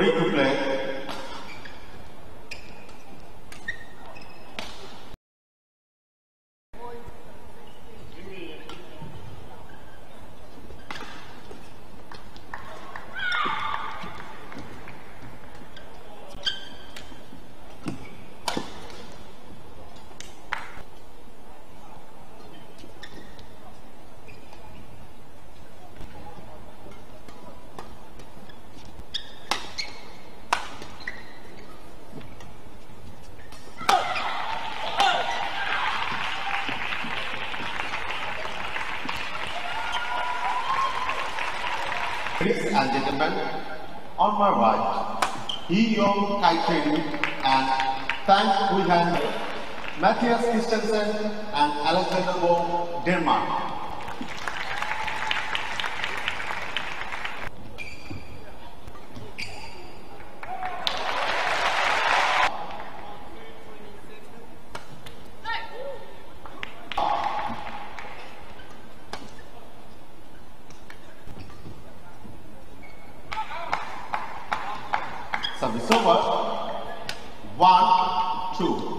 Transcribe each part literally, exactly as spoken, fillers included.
Ready to play. Ladies and gentlemen, on my right, Hee Young Kai-Trin and Tang Hui-Han, Matthias Christensen and Alexander Bo, Denmark. Service over. One, two.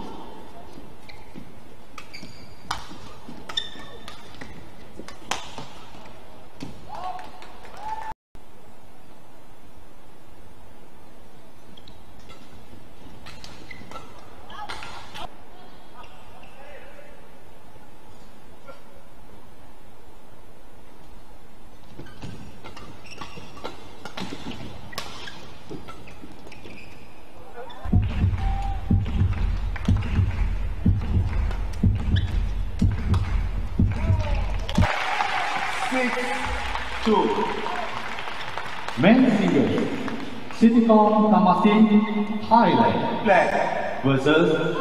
Six, two. Men's singles, Sitikon Tamasin Thailand Play. versus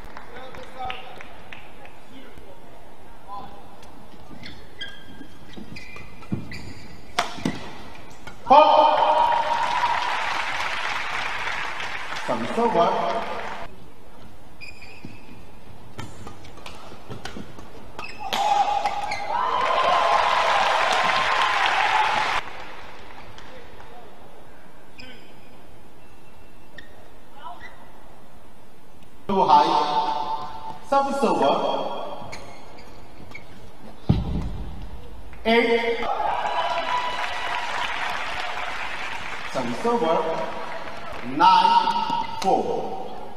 Four. Service over. Too high. Service over. Eight. Service over. Nine. Four.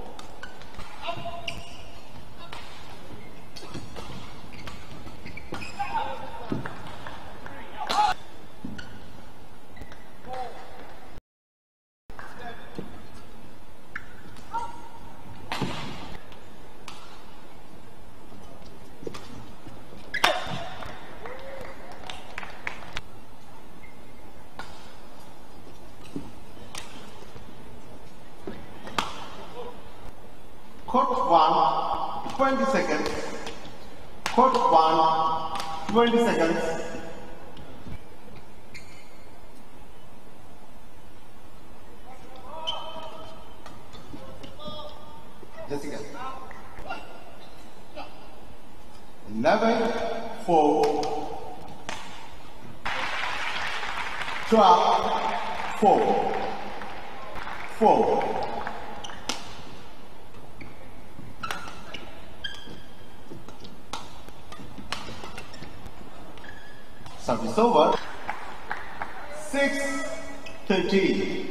Court one, twenty seconds. Court one, twenty seconds. Jessica. Eleven, four. Twelve, four. Four. Service over. Six, thirteen.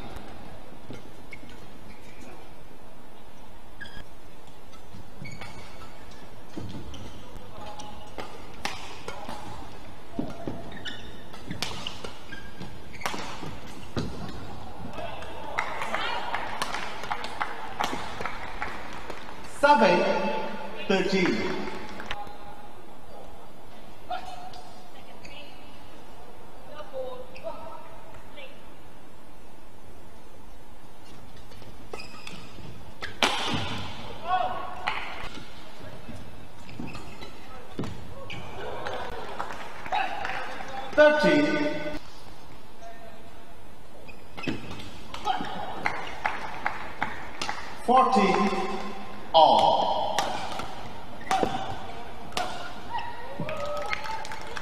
Seven, thirteen. Thirteen. Fourteen. All.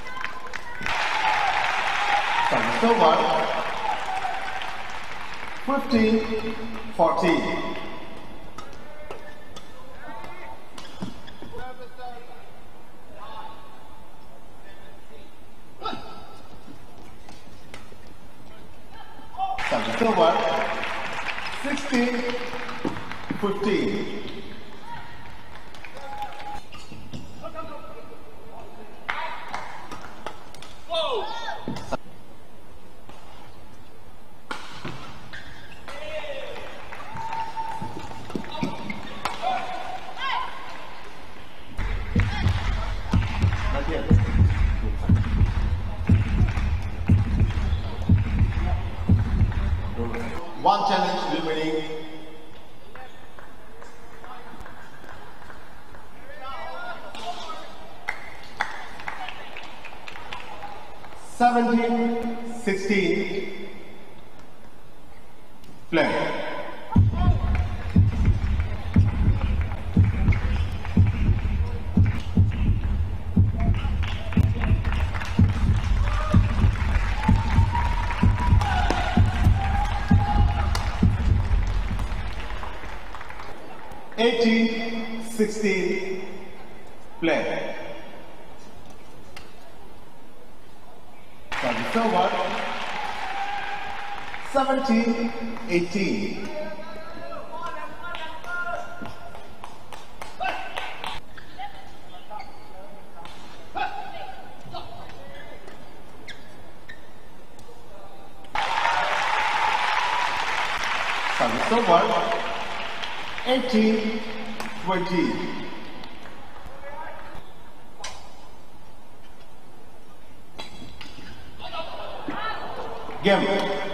Service over. fifteen fourteen. Service over. sixteen fifteen. Not yet. One challenge remaining. Seventeen sixteen. Play. eighteen sixteen. Play. Service over. seventeen eighteen. Service over. eighteen twenty. Game.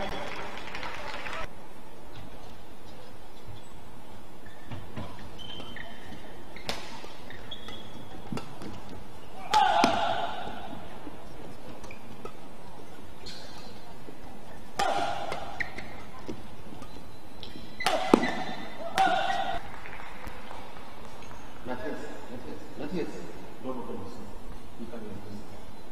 Not yet, not yet, not yet. Don't open this. You can use this.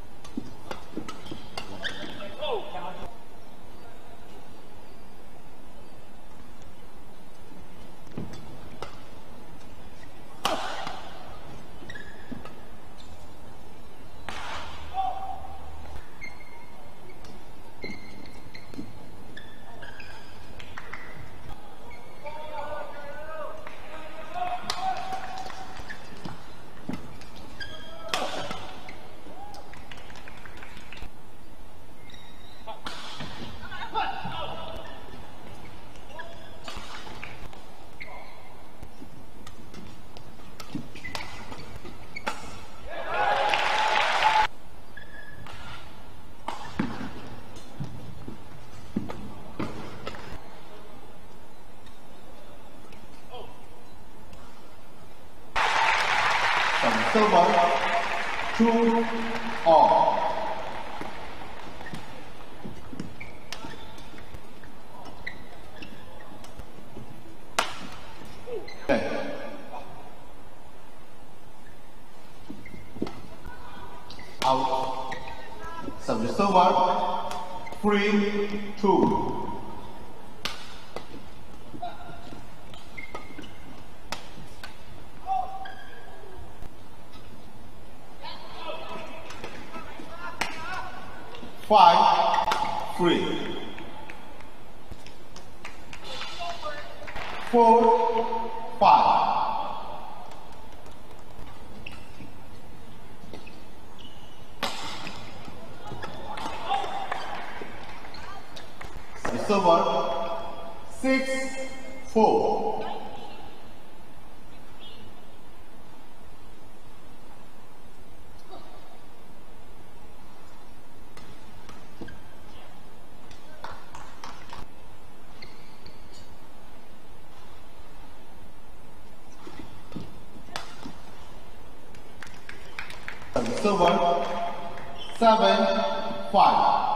Silver, two all. Okay. Out. Service over, three, two. Five, three, four, five. It's over. Six, four. Silver, seven, five.